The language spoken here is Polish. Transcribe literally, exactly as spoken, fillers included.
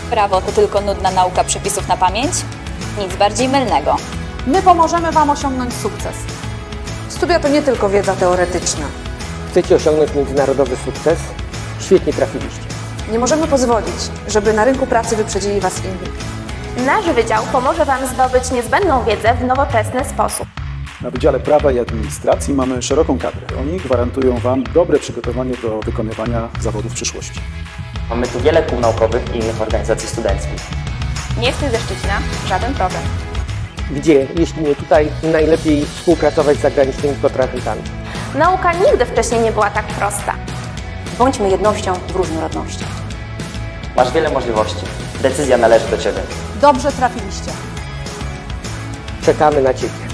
Prawo to tylko nudna nauka przepisów na pamięć? Nic bardziej mylnego. My pomożemy Wam osiągnąć sukces. Studia to nie tylko wiedza teoretyczna. Chcecie osiągnąć międzynarodowy sukces? Świetnie trafiliście. Nie możemy pozwolić, żeby na rynku pracy wyprzedzili Was inni. Nasz wydział pomoże Wam zdobyć niezbędną wiedzę w nowoczesny sposób. Na Wydziale Prawa i Administracji mamy szeroką kadrę. Oni gwarantują Wam dobre przygotowanie do wykonywania zawodów w przyszłości. Mamy tu wiele kół naukowych i innych organizacji studenckich. Nie jesteś ze Szczecina? Żaden problem. Gdzie, jeśli nie tutaj, najlepiej współpracować z zagranicznymi kontrahentami? Nauka nigdy wcześniej nie była tak prosta. Bądźmy jednością w różnorodności. Masz wiele możliwości. Decyzja należy do Ciebie. Dobrze trafiliście. Czekamy na Ciebie.